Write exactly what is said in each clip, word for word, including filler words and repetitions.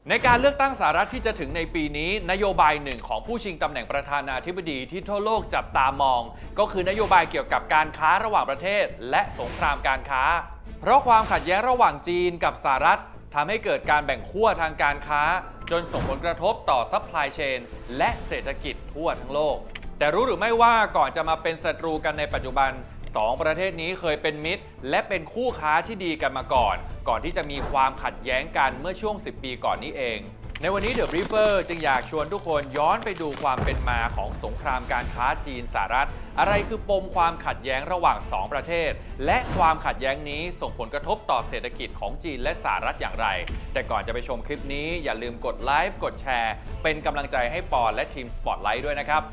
ในการเลือกตั้งสหรัฐที่จะถึงในปีนี้นโยบายหนึ่งของผู้ชิงตำแหน่งประธานาธิบดีที่ทั่วโลกจับตามองก็คือนโยบายเกี่ยวกับการค้าระหว่างประเทศและสงครามการค้าเพราะความขัดแย้งระหว่างจีนกับสหรัฐทำให้เกิดการแบ่งขั้วทางการค้าจนส่งผลกระทบต่อซัพพลายเชนและเศรษฐกิจทั่วทั้งโลกแต่รู้หรือไม่ว่าก่อนจะมาเป็นศัตรูกันในปัจจุบันสองประเทศนี้เคยเป็นมิตรและเป็นคู่ค้าที่ดีกันมาก่อนก่อนที่จะมีความขัดแย้งกันเมื่อช่วงสิบปีก่อนนี้เองในวันนี้ The Briefer จึงอยากชวนทุกคนย้อนไปดูความเป็นมาของสงครามการค้าจีนสหรัฐอะไรคือปมความขัดแย้งระหว่างสองประเทศและความขัดแย้งนี้ส่งผลกระทบต่อเศรษฐกิจของจีนและสหรัฐอย่างไรแต่ก่อนจะไปชมคลิปนี้อย่าลืมกดไลค์กดแชร์เป็นกำลังใจให้ปอนและทีม Spotlight ด้วยนะครับ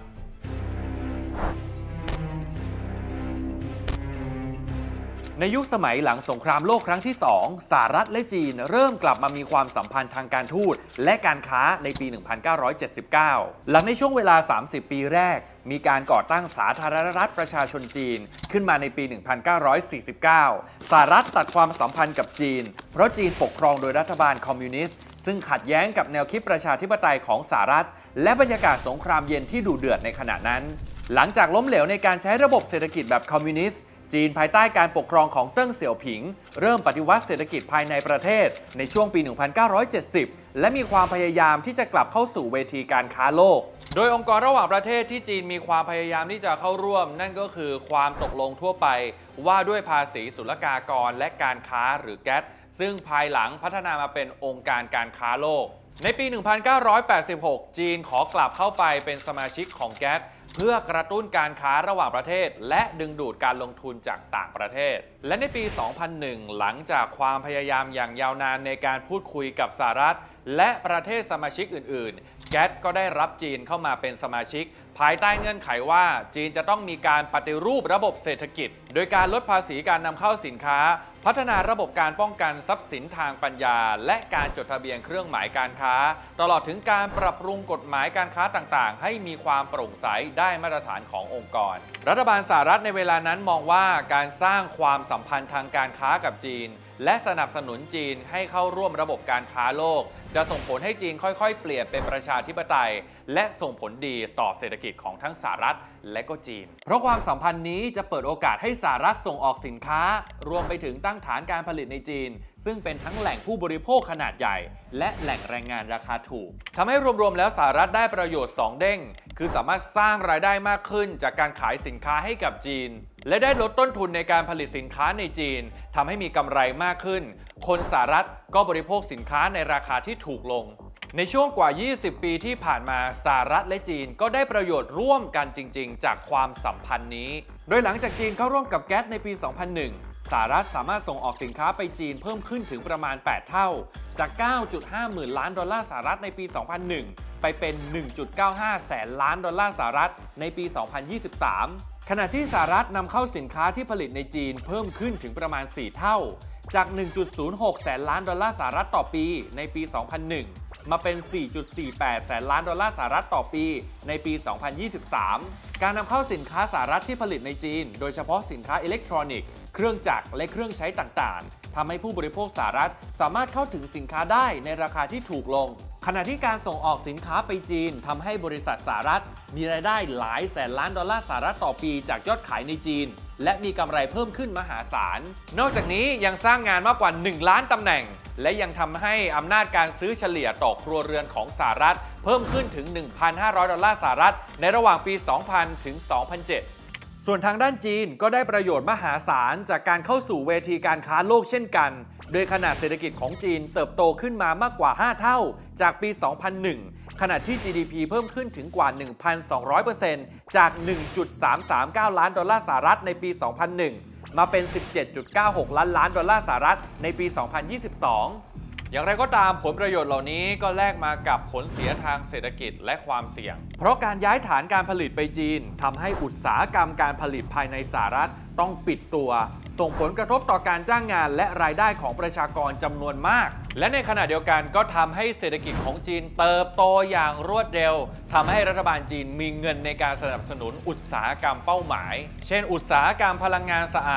ในยุคสมัยหลังสงครามโลกครั้งที่สองสหรัฐและจีนเริ่มกลับมามีความสัมพันธ์ทางการทูตและการค้าในปี หนึ่งพันเก้าร้อยเจ็ดสิบเก้า หลังในช่วงเวลา สามสิบ ปีแรกมีการก่อตั้งสาธารณรัฐประชาชนจีนขึ้นมาในปี หนึ่งพันเก้าร้อยสี่สิบเก้า สหรัฐตัดความสัมพันธ์กับจีนเพราะจีนปกครองโดยรัฐบาลคอมมิวนิสต์ซึ่งขัดแย้งกับแนวคิดประชาธิปไตยของสหรัฐและบรรยากาศสงครามเย็นที่ดุเดือดในขณะนั้นหลังจากล้มเหลวในการใช้ระบบเศรษฐกิจแบบคอมมิวนิสต์จีนภายใต้การปกครองของเติ้งเสี่ยวผิงเริ่มปฏิวัติเศรษฐกิจภายในประเทศในช่วงปี หนึ่งพันเก้าร้อยเจ็ดสิบ และมีความพยายามที่จะกลับเข้าสู่เวทีการค้าโลกโดยองค์กรระหว่างประเทศที่จีนมีความพยายามที่จะเข้าร่วมนั่นก็คือความตกลงทั่วไปว่าด้วยภาษีศุลกากรและการค้าหรือแกตซึ่งภายหลังพัฒนามาเป็นองค์การการค้าโลกในปี หนึ่งพันเก้าร้อยแปดสิบหก จีนขอกลับเข้าไปเป็นสมาชิกของแกตเพื่อกระตุ้นการค้าระหว่างประเทศและดึงดูดการลงทุนจากต่างประเทศและในปี สองพันหนึ่ง หลังจากความพยายามอย่างยาวนานในการพูดคุยกับสหรัฐและประเทศสมาชิกอื่นๆแกตก็ได้รับจีนเข้ามาเป็นสมาชิกภายใต้เงื่อนไขว่าจีนจะต้องมีการปฏิรูประบบเศรษฐกิจโดยการลดภาษีการนำเข้าสินค้าพัฒนาระบบการป้องกันทรัพย์สินทางปัญญาและการจดทะเบียนเครื่องหมายการค้าตลอดถึงการปรับปรุงกฎหมายการค้าต่างๆให้มีความโปร่งใสได้มาตรฐานขององค์กรรัฐบาลสหรัฐในเวลานั้นมองว่าการสร้างความสัมพันธ์ทางการค้ากับจีนและสนับสนุนจีนให้เข้าร่วมระบบการค้าโลกจะส่งผลให้จีนค่อยๆเปลี่ยนเป็นประชาธิปไตยและส่งผลดีต่อเศรษฐกิจของทั้งสหรัฐและก็จีนเพราะความสัมพันธ์นี้จะเปิดโอกาสให้สหรัฐส่งออกสินค้ารวมไปถึงตั้งฐานการผลิตในจีนซึ่งเป็นทั้งแหล่งผู้บริโภคขนาดใหญ่และแหล่งแรงงานราคาถูกทำให้รวมๆแล้วสหรัฐได้ประโยชน์สองเด้งคือสามารถสร้างรายได้มากขึ้นจากการขายสินค้าให้กับจีนและได้ลดต้นทุนในการผลิตสินค้าในจีนทำให้มีกำไรมากขึ้นคนสหรัฐก็บริโภคสินค้าในราคาที่ถูกลงในช่วงกว่า ยี่สิบ ปีที่ผ่านมาสหรัฐและจีนก็ได้ประโยชน์ร่วมกันจริงๆจากความสัมพันธ์นี้โดยหลังจากจีนเข้าร่วมกับแกตในปี สองพันหนึ่ง สหรัฐสามารถส่งออกสินค้าไปจีนเพิ่มขึ้นถึงประมาณ แปด เท่าจาก เก้าจุดห้า หมื่นล้านดอลลาร์สหรัฐในปี สองพันหนึ่ง ไปเป็น หนึ่งจุดเก้าห้า แสนล้านดอลลาร์สหรัฐในปี สองพันยี่สิบสาม ขณะที่สหรัฐนำเข้าสินค้าที่ผลิตในจีนเพิ่มขึ้นถึงประมาณ สี่ เท่าจาก หนึ่งจุดศูนย์หก แสนล้านดอลลาร์สหรัฐต่อปีในปี สองพันหนึ่ง มาเป็น สี่จุดสี่แปด แสนล้านดอลลาร์สหรัฐต่อปีในปี สองพันยี่สิบสาม การนำเข้าสินค้าสหรัฐที่ผลิตในจีนโดยเฉพาะสินค้าอิเล็กทรอนิกส์เครื่องจักรและเครื่องใช้ต่างๆทำให้ผู้บริโภคสหรัฐสามารถเข้าถึงสินค้าได้ในราคาที่ถูกลงขณะที่การส่งออกสินค้าไปจีนทำให้บริษัทสหรัฐมีรายได้หลายแสนล้านดอลลาร์สหรัฐต่อปีจากยอดขายในจีนและมีกำไรเพิ่มขึ้นมหาศาลนอกจากนี้ยังสร้างงานมากกว่าหนึ่งล้านตำแหน่งและยังทำให้อำนาจการซื้อเฉลี่ยต่อครัวเรือนของสหรัฐเพิ่มขึ้นถึง หนึ่งพันห้าร้อย ดอลลาร์สหรัฐในระหว่างปี สองพัน ถึง สองพันเจ็ดส่วนทางด้านจีนก็ได้ประโยชน์มหาศาลจากการเข้าสู่เวทีการค้าโลกเช่นกันโดยขนาดเศรษฐกิจของจีนเติบโตขึ้นมามากกว่าห้าเท่าจากปี สองพันหนึ่ง ขณะที่ จี ดี พี เพิ่มขึ้นถึงกว่า หนึ่งพันสองร้อยเปอร์เซ็นต์ จาก หนึ่งจุดสามสามเก้า ล้านดอลลาร์สหรัฐในปี สองพันหนึ่ง มาเป็น สิบเจ็ดจุดเก้าหก ล้านล้านดอลลาร์สหรัฐในปี สองพันยี่สิบสองอย่างไรก็ตามผลประโยชน์เหล่านี้ก็แลกมากับผลเสียทางเศรษฐกิจและความเสี่ยงเพราะการย้ายฐานการผลิตไปจีนทำให้อุตสาหกรรมการผลิตภายในสหรัฐต้องปิดตัวส่งผลกระทบต่อการจ้างงานและรายได้ของประชากรจำนวนมากและในขณะเดียวกันก็ทำให้เศรษฐกิจของจีนเติบโตอย่างรวดเร็วทำให้รัฐบาลจีนมีเงินในการสนับสนุนอุตสาหกรรมเป้าหมายเช่นอุตสาหกรรมพลังงานสะอาด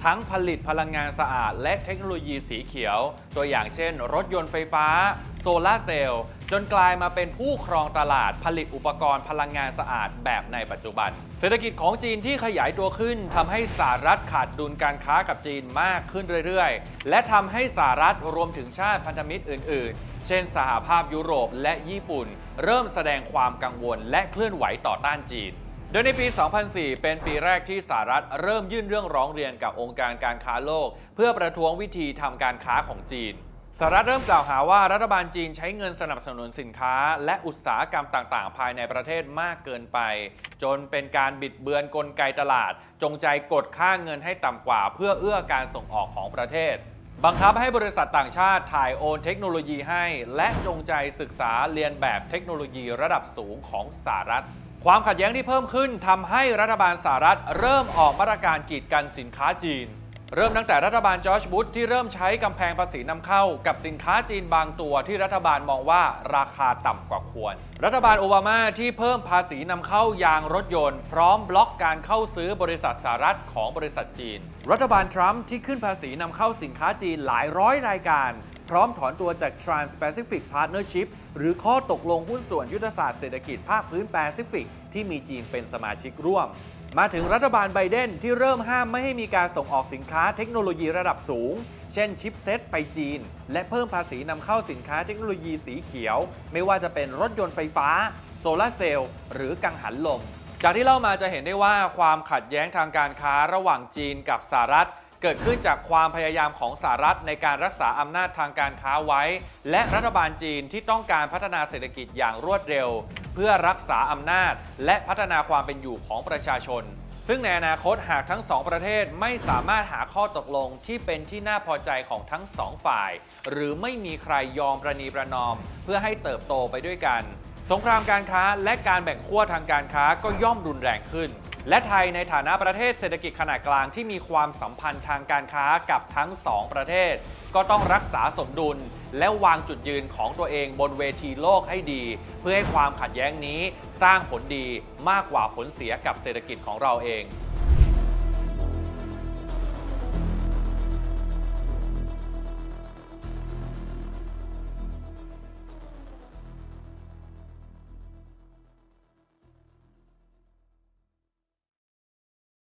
ทั้งผลิตพลังงานสะอาดและเทคโนโลยีสีเขียวตัวอย่างเช่นรถยนต์ไฟฟ้าโซลาร์เซลล์จนกลายมาเป็นผู้ครองตลาดผลิตอุปกรณ์พลังงานสะอาดแบบในปัจจุบันเศรษฐกิจของจีนที่ขยายตัวขึ้นทำให้สหรัฐขาดดุลการค้ากับจีนมากขึ้นเรื่อยๆและทำให้สหรัฐรวมถึงชาติพันธมิตรอื่นๆเช่นสหภาพยุโรปและญี่ปุ่นเริ่มแสดงความกังวลและเคลื่อนไหวต่อต้านจีนโดยในปี สองพันสี่ เป็นปีแรกที่สหรัฐเริ่มยื่นเรื่องร้องเรียนกับองค์การการค้าโลกเพื่อประท้วงวิธีทำการค้าของจีนสหรัฐเริ่มกล่าวหาว่ารัฐบาลจีนใช้เงินสนับสนุนสินค้าและอุตสาหกรรมต่างๆภายในประเทศมากเกินไปจนเป็นการบิดเบือนกลไกตลาดจงใจกดค่าเงินให้ต่ำกว่าเพื่อเอื้อการส่งออกของประเทศบังคับให้บริษัทต่างชาติถ่ายโอนเทคโนโลยีให้และจงใจศึกษาเรียนแบบเทคโนโลยีระดับสูงของสหรัฐความขัดแย้งที่เพิ่มขึ้นทำให้รัฐบาลสหรัฐเริ่มออกมาตรการกีดกันสินค้าจีนเริ่มตั้งแต่รัฐบาลจอร์จบุชที่เริ่มใช้กำแพงภาษีนำเข้ากับสินค้าจีนบางตัวที่รัฐบาลมองว่าราคาต่ำกว่าควรรัฐบาลโอบามาที่เพิ่มภาษีนำเข้ายางรถยนต์พร้อมบล็อกการเข้าซื้อบริษัทสหรัฐของบริษัทจีนรัฐบาลทรัมป์ที่ขึ้นภาษีนำเข้าสินค้าจีนหลายร้อยรายการพร้อมถอนตัวจาก Trans-Pacific Partnership หรือข้อตกลงหุ้นส่วนยุทธศาสตร์เศรษฐกิจภาคพื้นแปซิฟิกที่มีจีนเป็นสมาชิกร่วมมาถึงรัฐบาลไบเดนที่เริ่มห้ามไม่ให้มีการส่งออกสินค้าเทคโนโลยีระดับสูงเช่นชิปเซตไปจีนและเพิ่มภาษีนำเข้าสินค้าเทคโนโลยีสีเขียวไม่ว่าจะเป็นรถยนต์ไฟฟ้าโซลาร์เซลล์หรือกังหันลมจากที่เล่ามาจะเห็นได้ว่าความขัดแย้งทางการค้าระหว่างจีนกับสหรัฐเกิดขึ้นจากความพยายามของสหรัฐในการรักษาอำนาจทางการค้าไว้และรัฐบาลจีนที่ต้องการพัฒนาเศรษฐกิจอย่างรวดเร็วเพื่อรักษาอำนาจและพัฒนาความเป็นอยู่ของประชาชนซึ่งในอนาคตหากทั้งสองประเทศไม่สามารถหาข้อตกลงที่เป็นที่น่าพอใจของทั้งสองฝ่ายหรือไม่มีใครยอมประนีประนอมเพื่อให้เติบโตไปด้วยกันสงครามการค้าและการแบ่งขั้วทางการค้าก็ย่อมรุนแรงขึ้นและไทยในฐานะประเทศเศรษฐกิจขนาดกลางที่มีความสัมพันธ์ทางการค้ากับทั้งสองประเทศก็ต้องรักษาสมดุลและวางจุดยืนของตัวเองบนเวทีโลกให้ดีเพื่อให้ความขัดแย้งนี้สร้างผลดีมากกว่าผลเสียกับเศรษฐกิจของเราเอง